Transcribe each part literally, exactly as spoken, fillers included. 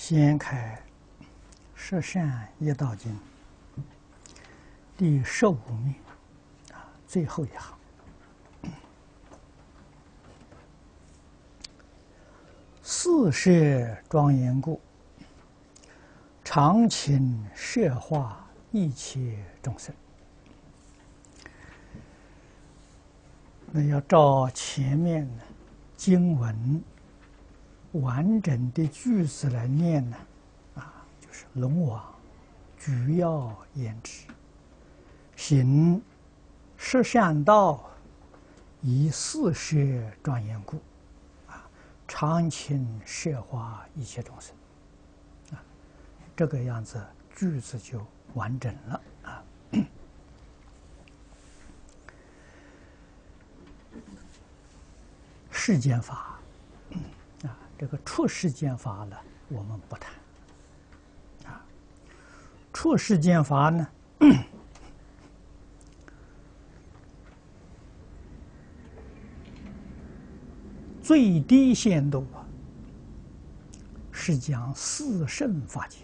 掀开《十善业道经》第十五面啊，最后一行。四摄庄严故，常勤摄化一切众生。那要照前面的经文完整的句子来念呢，啊，就是龙王举要言之，行十善道，以四摄庄严故，啊，常勤摄化一切众生，啊，这个样子句子就完整了啊。世间法，啊，这个出世间法呢，我们不谈。啊，出世间法呢，最低限度啊，是讲四圣法界。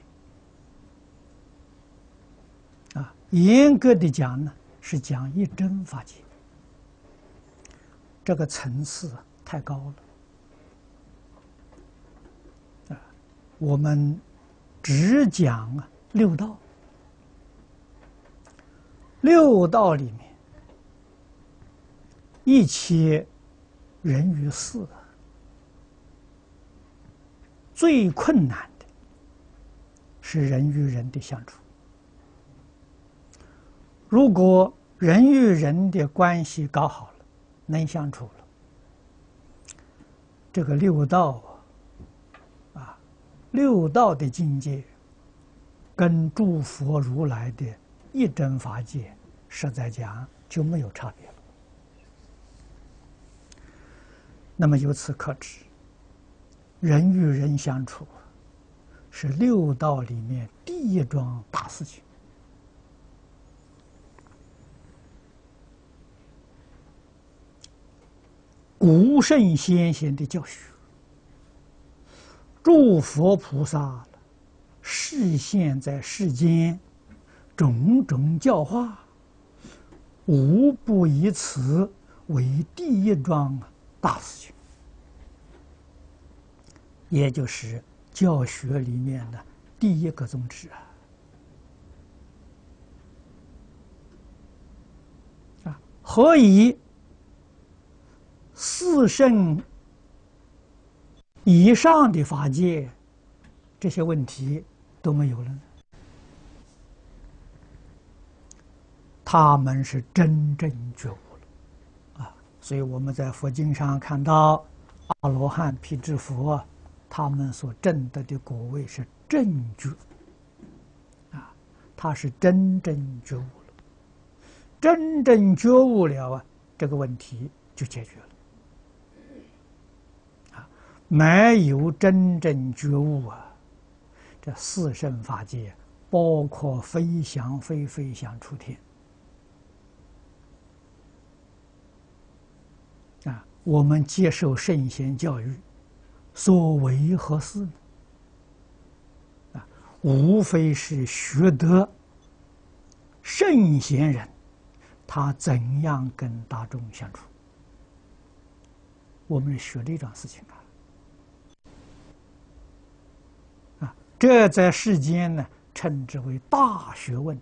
啊，严格的讲呢，是讲一真法界。这个层次太高了。啊，我们只讲啊六道，六道里面一切人与事，最困难的是人与人的相处。如果人与人的关系搞好了，能相处了，这个六道啊，啊，六道的境界跟诸佛如来的一真法界，实在讲就没有差别了。那么由此可知，人与人相处是六道里面第一桩大事情。古圣先贤的教学，诸佛菩萨示现在世间种种教化，无不以此为第一桩大事情，也就是教学里面的第一个宗旨啊！啊，何以四圣以上的法界这些问题都没有了呢？他们是真正觉悟了啊！所以我们在佛经上看到阿罗汉、辟支佛，他们所证得的果位是正觉啊，他是真正觉悟了，真正觉悟了啊，这个问题就解决了。没有真正觉悟啊，这四圣法界，包括飞翔非飞翔出天啊，我们接受圣贤教育，所为何事呢？啊，无非是学得圣贤人他怎样跟大众相处，我们学这桩事情啊。这在世间呢，称之为大学问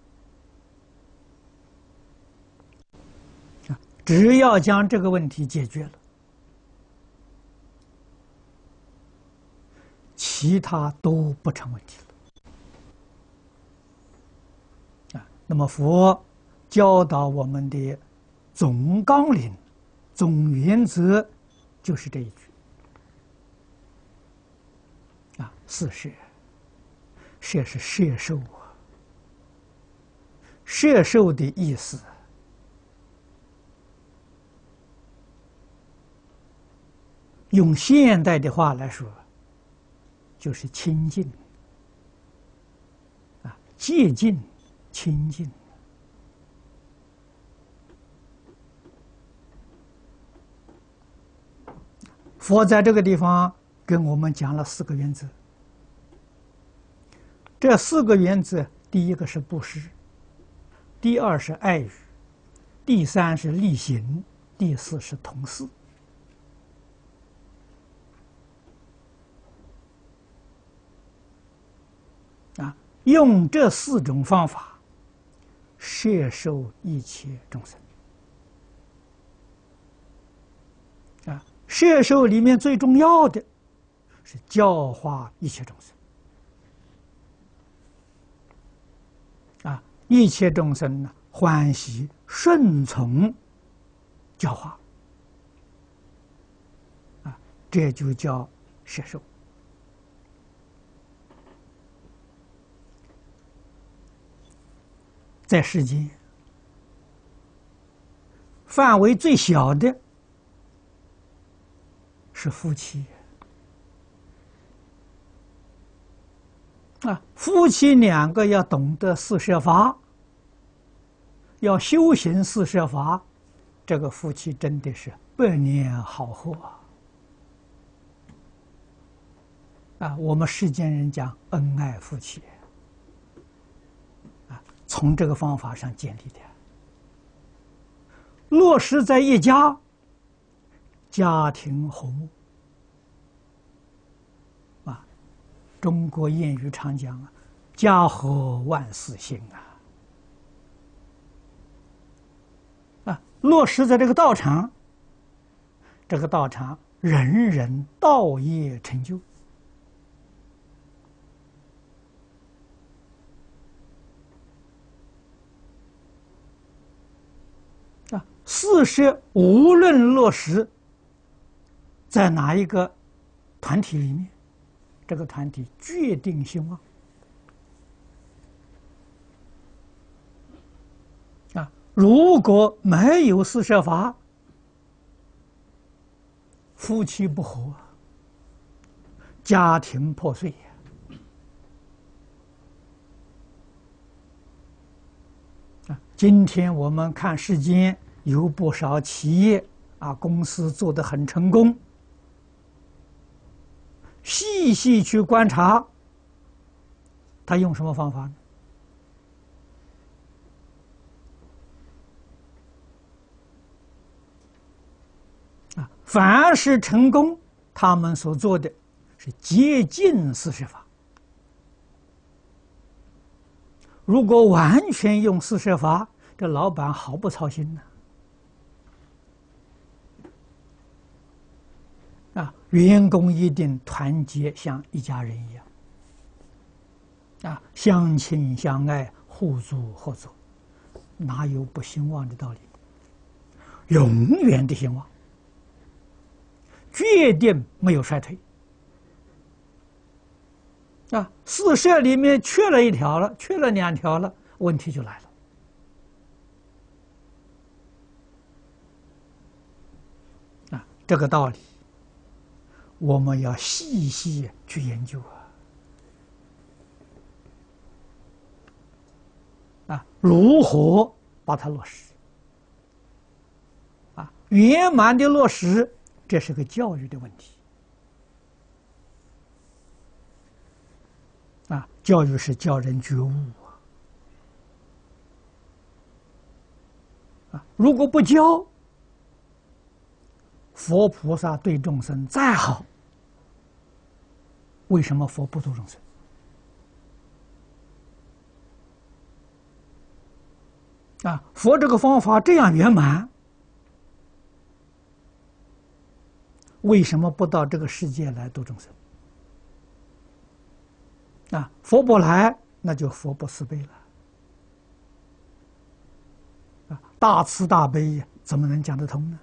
啊！只要将这个问题解决了，其他都不成问题了啊！那么佛教导我们的总纲领、总原则就是这一句。啊，四摄，摄是摄受啊。摄受的意思，用现代的话来说，就是亲近啊，接近、亲近。佛在这个地方跟我们讲了四个原则这四个原则，第一个是布施，第二是爱语，第三是力行，第四是同事。啊，用这四种方法摄受一切众生。啊，摄受里面最重要的是教化一切众生。啊，一切众生呢，欢喜顺从教化。啊，这就叫摄受。在世间，范围最小的是夫妻。啊，夫妻两个要懂得四摄法，要修行四摄法，这个夫妻真的是百年好合啊！啊，我们世间人讲恩爱夫妻。从这个方法上建立的，落实在一家，家庭和睦。啊，中国谚语常讲啊，“家和万事兴”啊。啊，落实在这个道场，这个道场人人道业成就。啊，四摄无论落实在哪一个团体里面，这个团体决定兴旺。啊，如果没有四摄法，夫妻不和，家庭破碎。今天我们看世间有不少企业啊，公司做得很成功，细细去观察，他用什么方法呢？啊，凡是成功，他们所做的是接近四摄法。如果完全用四摄法，这老板毫不操心呢。啊，员工一定团结，像一家人一样。啊，相亲相爱，互助合作，哪有不兴旺的道理？永远的兴旺，决定没有衰退。啊，四摄里面缺了一条了，缺了两条了，问题就来了。啊，这个道理，我们要细细去研究啊。啊，如何把它落实？啊，圆满的落实，这是个教育的问题。啊，教育是教人觉悟啊！啊，如果不教，佛菩萨对众生再好，为什么佛不度众生？啊，佛这个方法这样圆满，为什么不到这个世界来度众生？啊，佛不来，那就佛不慈悲了。啊，大慈大悲怎么能讲得通呢？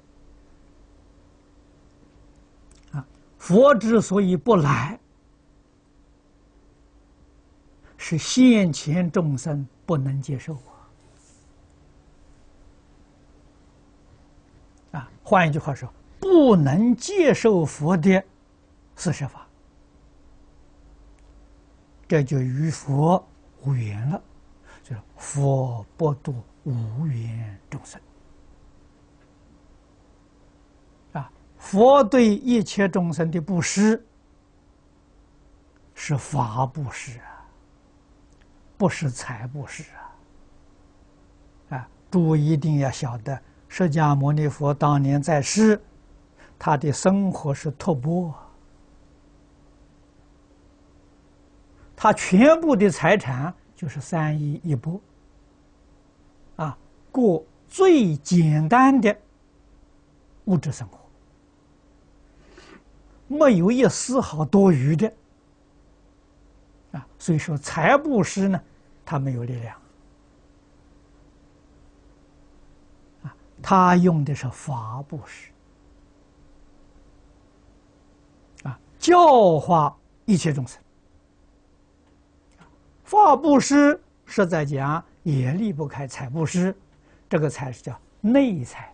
啊，佛之所以不来，是现前众生不能接受啊。啊，换一句话说，不能接受佛的四摄法。这就与佛无缘了，就是佛不度无缘众生。啊，佛对一切众生的布施是法布施啊。 不是财布施啊！啊，诸位一定要晓得，释迦牟尼佛当年在世，他的生活是托钵，他全部的财产就是三衣一钵，啊，过最简单的物质生活，没有一丝毫多余的。啊，所以说财布施呢，他没有力量，啊，他用的是法布施，啊，教化一切众生。法布施实在讲也离不开财布施，这个财是叫内财，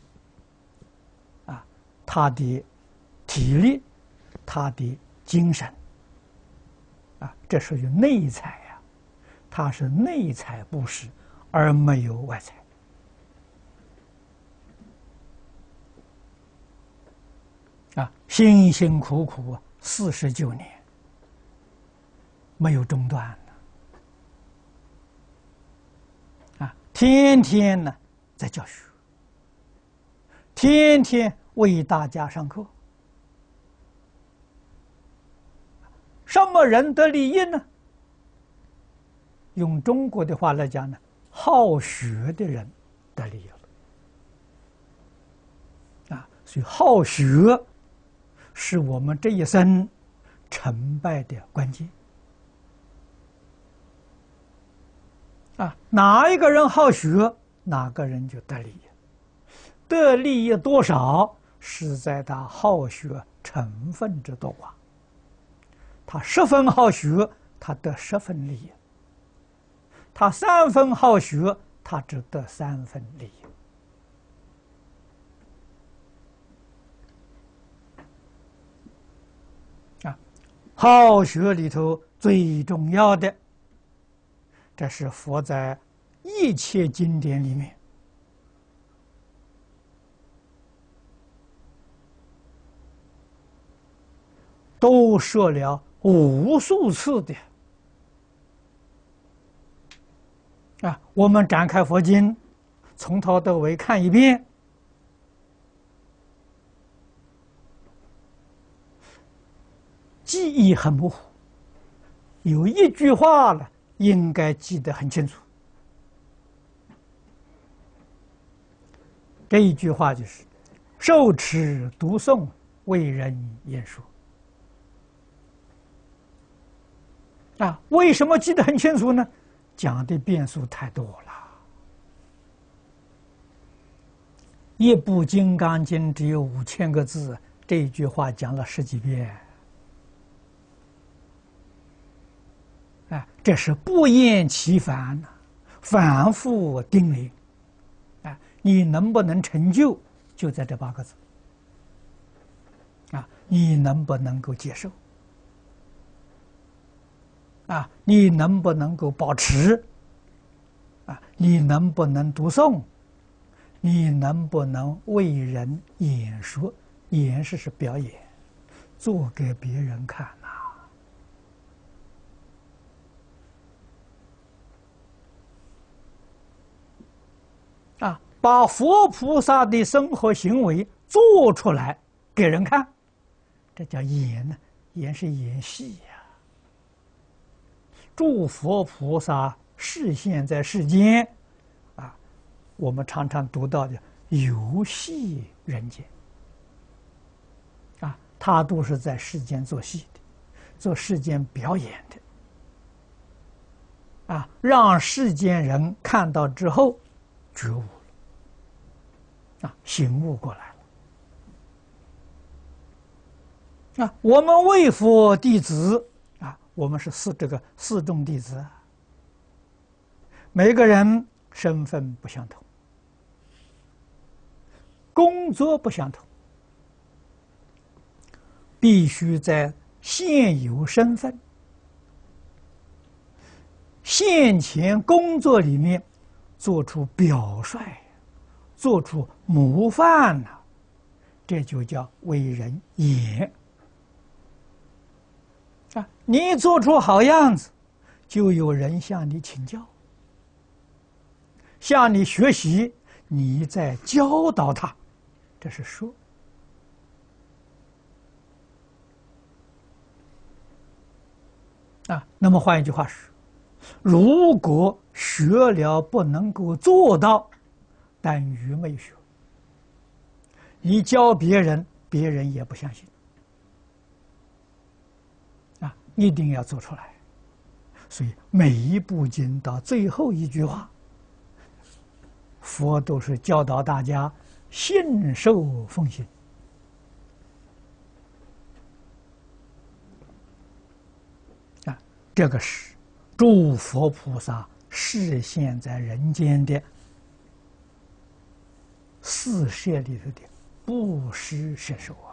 啊，他的体力，他的精神。啊，这属于内财呀，它是内财布施，而没有外财。啊，辛辛苦苦四十九年，没有中断的。啊，天天呢在教学，天天为大家上课。什么人得利益呢？用中国的话来讲呢，好学的人得利益了。啊，所以好学是我们这一生成败的关键。啊，哪一个人好学，哪个人就得利益。得利益多少，是在他好学成分之多寡。他十分好学，他得十分利益；他三分好学，他只得三分利益。啊，好学里头最重要的，这是佛在一切经典里面都说了无数次的啊，我们展开佛经，从头到尾看一遍，记忆很模糊，有一句话呢，应该记得很清楚。这一句话就是“受持读诵，为人言说”。啊，为什么记得很清楚呢？讲的变数太多了。一部《金刚经》只有五千个字，这一句话讲了十几遍。啊，这是不厌其烦，反复叮咛。啊，你能不能成就，就在这八个字。啊，你能不能够接受？啊，你能不能够保持？啊，你能不能读诵？你能不能为人演说？演示是表演，做给别人看呐！啊，把佛菩萨的生活行为做出来给人看，这叫演呢，演是演戏呀。诸佛菩萨示现在世间，啊，我们常常读到的游戏人间，啊，他都是在世间做戏的，做世间表演的，啊，让世间人看到之后觉悟了，啊，醒悟过来了。啊，我们为佛弟子。我们是四这个四众弟子，每个人身份不相同，工作不相同，必须在现有身份、现前工作里面做出表率，做出模范呐，这就叫为人演。啊，你做出好样子， 就有人向你请教，向你学习，你在教导他，这是说。啊，那么换一句话说，如果学了不能够做到，但愚昧学，你教别人，别人也不相信。啊，一定要做出来。所以每一部经到最后一句话，佛都是教导大家信受奉行。啊，这个是诸佛菩萨示现在人间的四摄里头的布施摄受啊。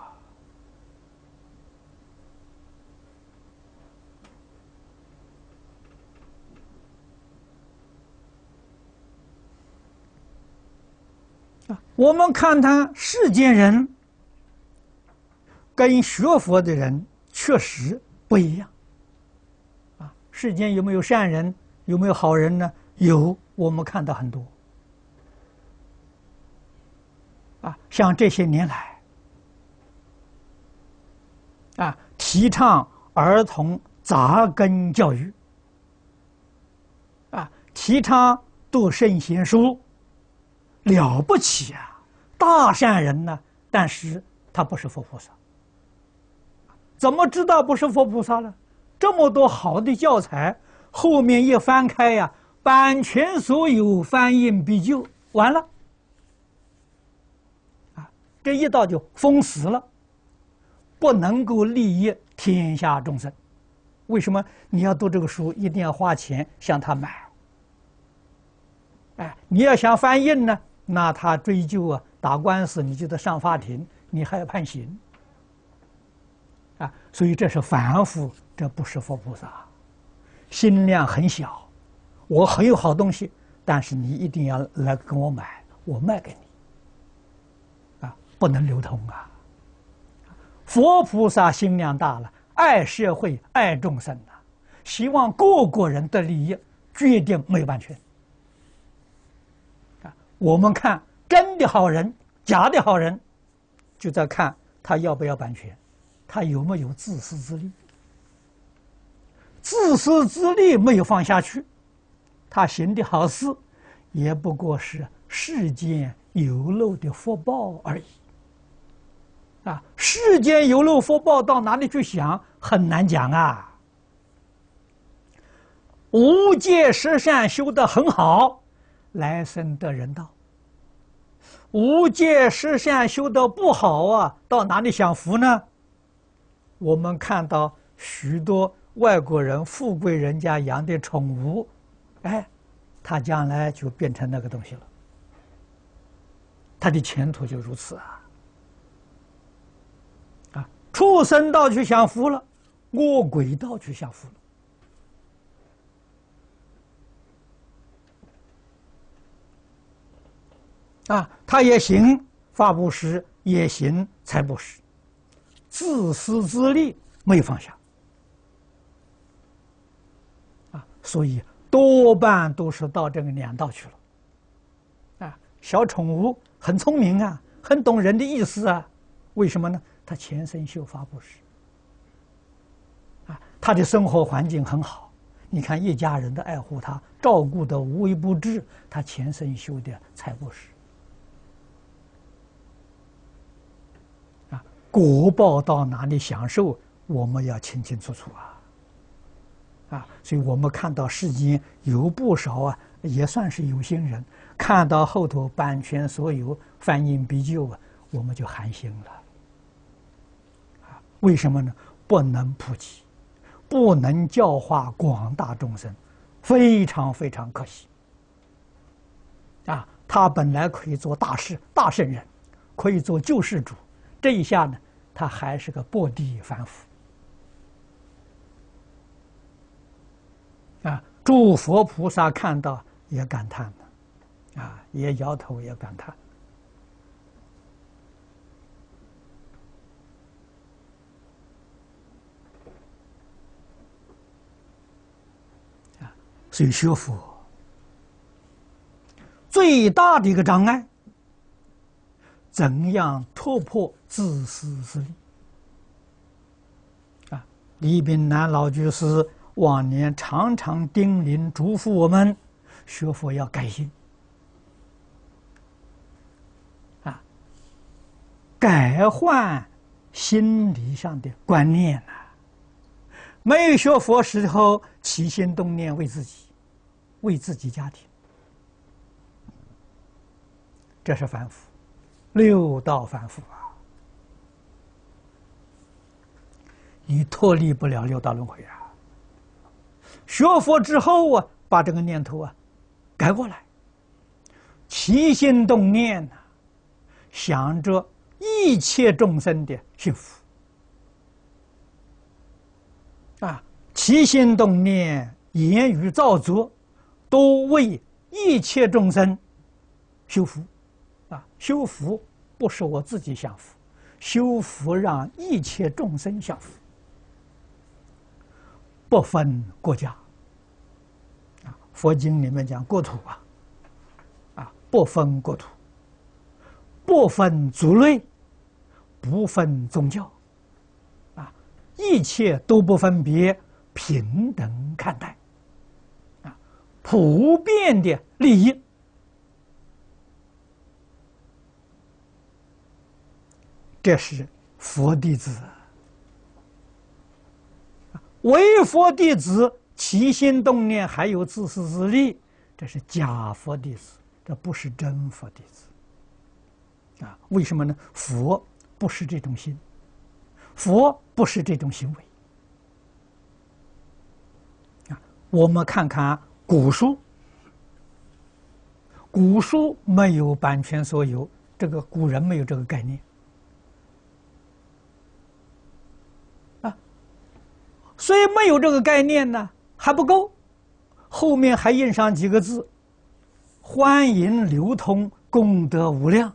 啊，我们看他世间人跟学佛的人确实不一样。啊，世间有没有善人，有没有好人呢？有，我们看到很多。啊，像这些年来，啊，提倡儿童扎根教育，啊，提倡读圣贤书。了不起啊，大善人呢，但是他不是佛菩萨。怎么知道不是佛菩萨呢？这么多好的教材，后面一翻开呀，版权所有，翻印必究，完了。啊，这一道就封死了，不能够利益天下众生。为什么你要读这个书，一定要花钱向他买？哎，你要想翻印呢？那他追究啊，打官司，你就得上法庭，你还要判刑，啊，所以这是凡夫，这不是佛菩萨，心量很小。我很有好东西，但是你一定要来跟我买，我卖给你，啊，不能流通啊。佛菩萨心量大了，爱社会，爱众生啊，希望个个人的利益，决定没有版权。我们看真的好人，假的好人，就在看他要不要版权，他有没有自私自利。自私自利没有放下去，他行的好事，也不过是世间有漏的福报而已。啊，世间有漏福报到哪里去想，很难讲啊。无戒十善修得很好，来生得人道。无戒十善修得不好啊，到哪里享福呢？我们看到许多外国人、富贵人家养的宠物，哎，他将来就变成那个东西了，他的前途就如此啊！啊，畜生道去享福了，恶鬼道去享福了。啊，他也行法布施，也行财布施，自私自利没有放下，啊，所以多半都是到这个两道去了。啊，小宠物很聪明啊，很懂人的意思啊，为什么呢？他前生修法布施，啊，他的生活环境很好，你看一家人都爱护他，照顾得无微不至，他前生修的财布施。果报到哪里享受，我们要清清楚楚啊！啊，所以我们看到世间有不少啊，也算是有心人，看到后头版权所有，翻印必究啊，我们就寒心了。啊，为什么呢？不能普及，不能教化广大众生，非常非常可惜。啊，他本来可以做大事、大圣人，可以做救世主，这一下呢？他还是个薄地凡夫啊！诸佛菩萨看到也感叹了，啊，也摇头也感叹。 所以学佛最大的一个障碍，怎样突破自私自利？啊，李炳南老居士往年常常叮咛嘱咐我们，学佛要改心，啊，改换心理上的观念呐、啊。没有学佛时候起心动念为自己，为自己家庭，这是凡夫，六道凡夫啊，你脱离不了六道轮回啊。学佛之后啊，把这个念头啊改过来，起心动念呐、啊，想着一切众生的幸福。啊，起心动念、言语造作，都为一切众生修福。啊，修福不是我自己享福，修福让一切众生享福，不分国家。啊，佛经里面讲国土啊，啊，不分国土，不分族类，不分宗教。一切都不分别，平等看待，啊，普遍的利益，这是佛弟子。为佛弟子起心动念还有自私自利，这是假佛弟子，这不是真佛弟子。啊，为什么呢？佛不是这种心。佛不是这种行为啊！我们看看古书，古书没有版权所有，这个古人没有这个概念啊。所以没有这个概念呢，还不够，后面还印上几个字：欢迎流通，功德无量。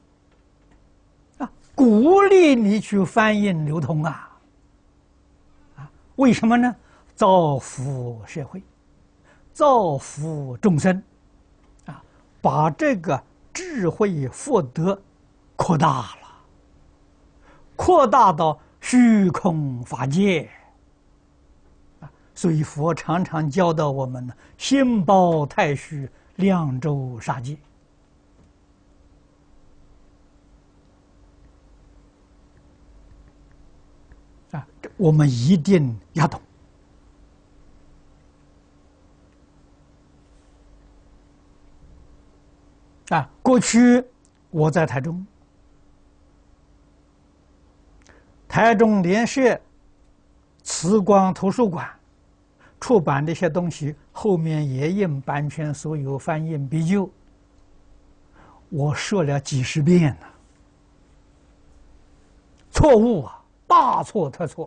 鼓励你去翻印流通啊！啊，为什么呢？造福社会，造福众生，啊，把这个智慧福德扩大了，扩大到虚空法界。啊，所以佛常常教导我们呢：心包太虚，量周杀界。啊，我们一定要懂。啊，过去我在台中，台中联社慈光图书馆出版的一些东西，后面也印版权所有，翻印必究，我说了几十遍了，错误啊！大错特错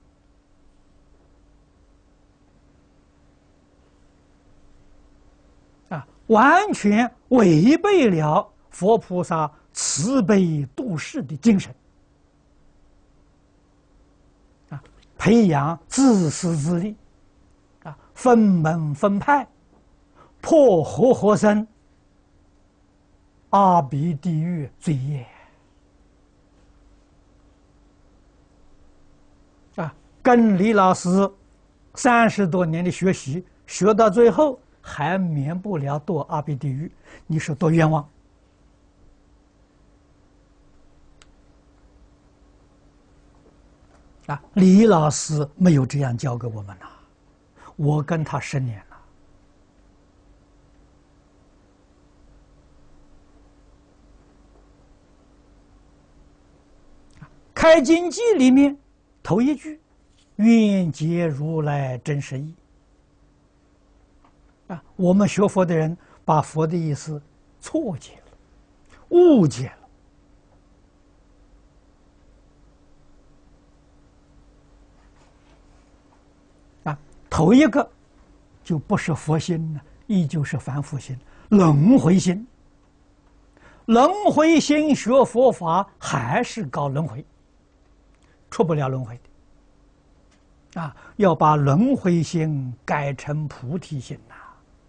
啊！啊，完全违背了佛菩萨慈悲度世的精神啊！培养自私自利啊，分门分派，破活活生，阿鼻地狱罪业。啊，跟李老师三十多年的学习，学到最后还免不了堕阿鼻地狱，你说多冤枉！啊，李老师没有这样教给我们呐，我跟他十年了。开经记里面。头一句，愿解如来真实义。啊，我们学佛的人把佛的意思错解了，误解了。啊，头一个就不是佛心了，依旧是凡夫心、轮回心。轮回心学佛法还是搞轮回。出不了轮回的，啊！要把轮回心改成菩提心呐、啊！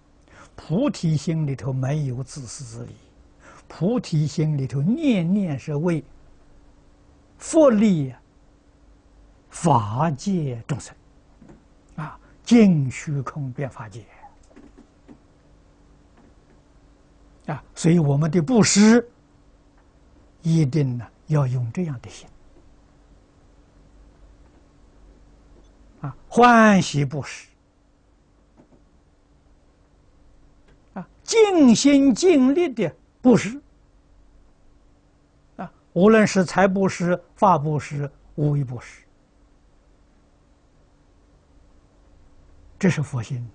菩提心里头没有自私自利，菩提心里头念念是为佛利法界众生，啊，尽虚空遍法界，啊，所以我们的布施一定呢要用这样的心，啊，欢喜布施，啊，尽心尽力的布施，啊，无论是财布施、法布施、无为布施，这是佛心。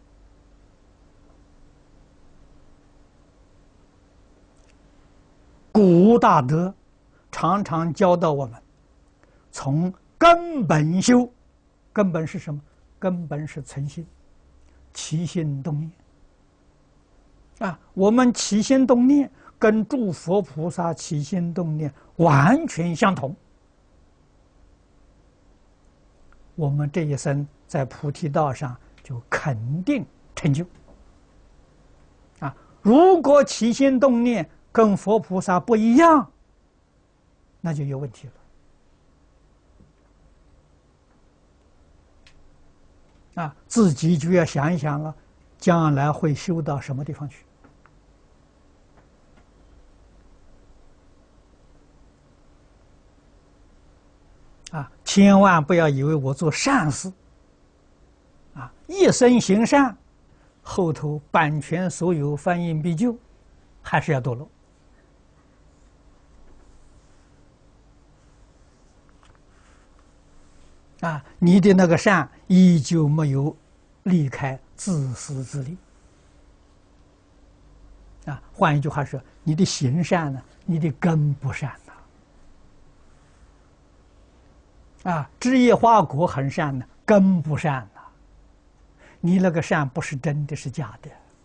古大德常常教导我们，从根本修。根本是什么？根本是诚心，起心动念。啊，我们起心动念跟诸佛菩萨起心动念完全相同。我们这一生在菩提道上就肯定成就。啊，如果起心动念跟佛菩萨不一样，那就有问题了。啊，自己就要想一想了，将来会修到什么地方去？啊，千万不要以为我做善事，啊，一生行善，后头版权所有，翻印必究，还是要堕落。啊，你的那个善依旧没有离开自私自利。啊，换一句话说，你的行善呢，你的根不善呐。啊，枝叶花果很善呢，根不善呐。你那个善不是真的，是假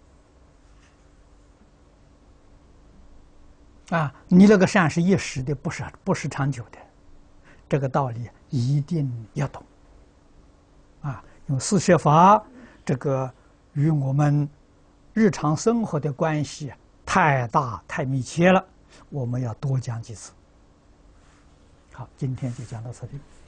的。啊，你那个善是一时的，不是不是长久的。这个道理一定要懂，啊，因为四摄法这个与我们日常生活的关系太大太密切了，我们要多讲几次。好，今天就讲到这里。